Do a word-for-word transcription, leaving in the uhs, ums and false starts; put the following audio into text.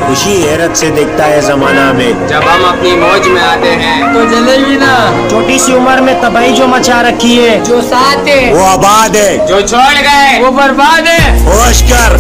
खुशी हैरत से देखता है जमाना में। जब हम अपनी मौज में आते हैं तो जलेगी ना। छोटी सी उम्र में तबाही जो मचा रखी है, जो साथ है वो आबाद है, जो छोड़ गए वो बर्बाद है। होश कर।